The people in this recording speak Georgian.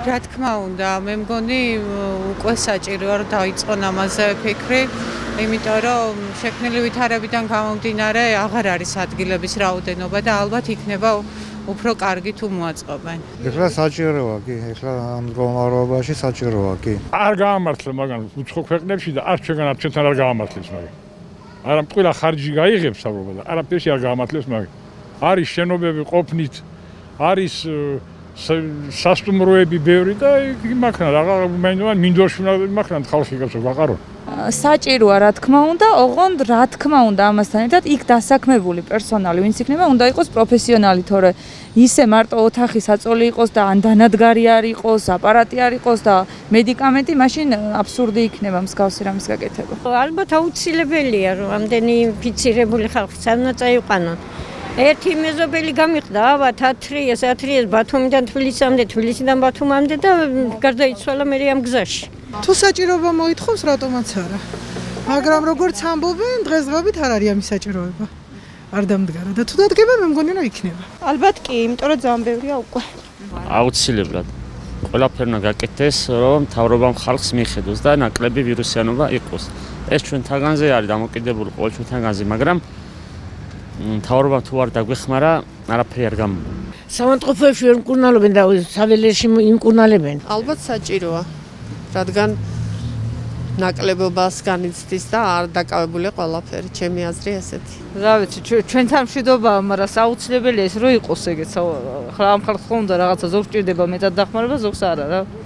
რა თქმა უნდა, მე მგონი უკვე საჭიროა რომ დაიწყონ ამაზე ფიქრი, იმიტომ რომ შექმნილი ვითარებიდან გამომდინარე აღარ არის ადგილების რაოდენობა და ალბათ იქნება უფრო კარგი თუ მოაწყობენ. ეხლა საჭიროა კი, ეხლა ამ მდგომარეობაში საჭიროა კი. არ გაამართლა მაგან უცხო ქვეყნებში და არ ჩვენგან არ ჩვენთან არ გაამართლებს მაგან. არა ყველა ხარჯი გაიღებს საუბრობა და არაფერში არ გაამართლებს მაგან. არის შენობები ყოფნით, არის სასტუმროები ბევრი და იმაქნა რაღა მინდორში იმაქნა ხალხი გასულ ვაყარო. საჭიროა რა თქმა უნდა, ოღონდ რა თქმა უნდა ამასთან ერთად იქ დასაქმებული პერსონალი ვინც იქნება უნდა იყოს პროფესიონალი, თორე ისე მარტო ოთახი საწოლი იყოს და ან დანადგარი არ იყოს, აპარატი არ იყოს და მედიკამენტი, მაშინ აბსურდი იქნება მსგავსი რამის გაკეთება. ალბათ აუცილებელია რომ ამდენი ინფიცირებული ხალხი სანამ წაიყვანონ. ერთი მეზობელი გამიხდა, აბა ათრიეს ბათუმიდან თბილისამდე, თბილისიდან ბათუმამდე და გარდაიცვალა მე ამ გზაში. თუ საჭიროება მოითხოვს, რატომაც არა. მაგრამ როგორც ამბობენ, დღესდღეობით არ არის ამის საჭიროება. არ დამდგარა და თუ დადგება, მე მგონი რომ იქნება. ალბათ კი, იმიტომ რომ ძალიან ბევრია უკვე. აუცილებლად. ყველაფერი უნდა გაკეთდეს, რომ მთავრობამ ხალხს მიხედოს და ნაკლები ვირუსიანობა იყოს. ეს ჩვენ თაგანზე არის დამოკიდებული ყოველ ჩვენ თაგანზე, მაგრამ მთავრობამ თუ არ დაგვეხმარა, არაფერი არ გამოვა. სამონტყოფოებში ვერ მკურნალობენ და საველეში იმკურნალებენ. ალბათ საჭიროა, რადგან ნაკლებობას განიცდის და არ დაკავებული ყველაფერი, ჩემი აზრი ესეთი. რა ვიცი, ჩვენთან მშვიდობაა, მაგრამ საუცილებელია ეს რომ იყოს ეგეც. ახლა ამ ხალხს ხომ და რაღაცა ზოგს ჭირდება მეტად დახმარება, ზოგს არა რა.